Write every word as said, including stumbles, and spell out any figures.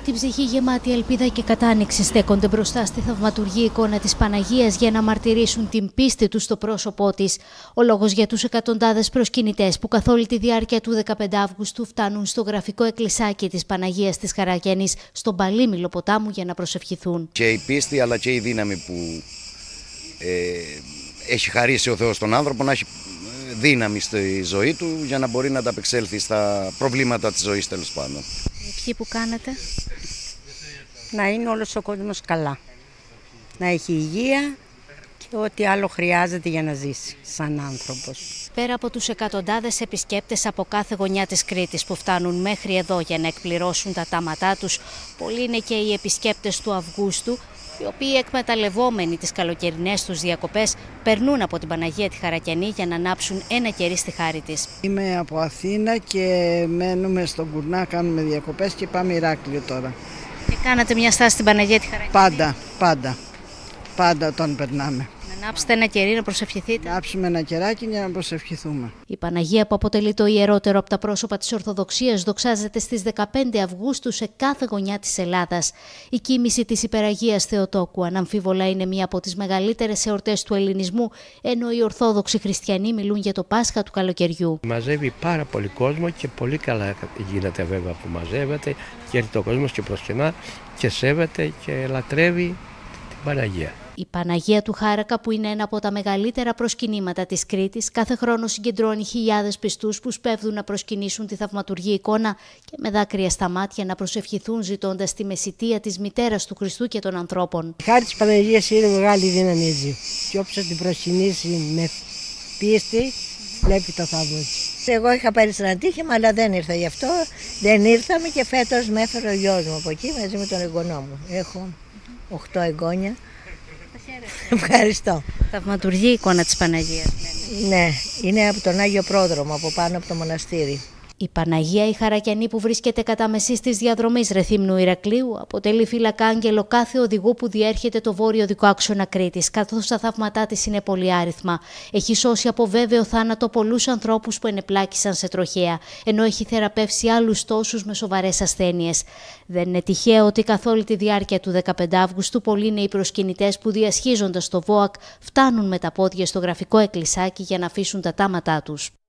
την ψυχή γεμάτη ελπίδα και κατάνοιξη στέκονται μπροστά στη θαυματουργή εικόνα της Παναγίας για να μαρτυρήσουν την πίστη τους στο πρόσωπό της. Ο λόγος για τους εκατοντάδες προσκυνητές που καθ' όλη τη διάρκεια του δεκαπέντε Αυγούστου φτάνουν στο γραφικό εκκλησάκι της Παναγίας της Χαρακιανής στον Παλίμηλο ποτάμου για να προσευχηθούν. Και η πίστη αλλά και η δύναμη που ε, έχει χαρίσει ο Θεός στον άνθρωπο να έχει δύναμη στη ζωή του για να μπορεί να ανταπεξέλθει στα προβλήματα της ζωής, τέλος πάντων. Ευχή που κάνετε? Να είναι όλος ο κόσμος καλά, να έχει υγεία και ό,τι άλλο χρειάζεται για να ζήσει σαν άνθρωπος. Πέρα από τους εκατοντάδες επισκέπτες από κάθε γωνιά της Κρήτης που φτάνουν μέχρι εδώ για να εκπληρώσουν τα τάματά τους, πολλοί είναι και οι επισκέπτες του Αυγούστου, οι οποίοι εκμεταλλευόμενοι τις καλοκαιρινές τους διακοπές περνούν από την Παναγία τη Χαρακιανή για να ανάψουν ένα κερί στη χάρη της. Είμαι από Αθήνα και μένουμε στον Κουρνά, κάνουμε διακοπές και πάμε Ηράκλειο τώρα. Και κάνατε μια στάση στην Παναγία τη Χαρακιανή? Πάντα, πάντα, πάντα τον περνάμε. Να ανάψετε ένα κερί, να προσευχηθείτε. Να άψουμε ένα κεράκι για να προσευχηθούμε. Η Παναγία, που αποτελεί το ιερότερο από τα πρόσωπα της Ορθοδοξίας, δοξάζεται στις δεκαπέντε Αυγούστου σε κάθε γωνιά της Ελλάδας. Η κοίμηση της Υπεραγίας Θεοτόκου αναμφίβολα είναι μία από τις μεγαλύτερες εορτές του ελληνισμού, ενώ οι Ορθόδοξοι Χριστιανοί μιλούν για το Πάσχα του καλοκαιριού. Μαζεύει πάρα πολύ κόσμο και πολύ καλά γίνεται βέβαια που μαζεύεται και έρχεται ο κόσμος και προσκυνά και σέβεται και λατρεύει την Παναγία. Η Παναγία του Χάρακα, που είναι ένα από τα μεγαλύτερα προσκυνήματα της Κρήτης, κάθε χρόνο συγκεντρώνει χιλιάδες πιστούς που σπέβδουν να προσκυνήσουν τη θαυματουργή εικόνα και με δάκρυα στα μάτια να προσευχηθούν ζητώντας τη μεσιτεία της μητέρας του Χριστού και των ανθρώπων. Η χάρη της Παναγίας είναι μεγάλη δύναμη έτσι. Και όποιος την προσκυνήσει με πίστη, βλέπει το θαύμα της. Εγώ είχα πάρει στην ατύχημα, αλλά δεν ήρθα γι' αυτό. Δεν ήρθαμε και φέτος με έφερε ο γιος μου από εκεί μαζί με τον εγγονό μου. Έχω οκτώ εγγόνια. Ευχαριστώ. Θαυματουργή εικόνα της Παναγίας. Ναι, είναι από τον Άγιο Πρόδρομο, από πάνω από το μοναστήρι. Η Παναγία η Χαρακιανή, που βρίσκεται κατά μεσής της διαδρομής Ρεθύμνου Ηρακλείου, αποτελεί φυλακάγγελο κάθε οδηγού που διέρχεται το βόρειο οδικό άξονα Κρήτης, καθώς τα θαύματά της είναι πολυάριθμα. Έχει σώσει από βέβαιο θάνατο πολλούς ανθρώπους που ενεπλάκησαν σε τροχαία, ενώ έχει θεραπεύσει άλλους τόσους με σοβαρές ασθένειες. Δεν είναι τυχαίο ότι καθ' όλη τη διάρκεια του δεκαπέντε Αυγούστου πολλοί είναι οι προσκυνητές που, διασχίζοντας το ΒΟΑΚ, φτάνουν με τα πόδια στο γραφικό εκκλησάκι για να αφήσουν τα τάματά τους.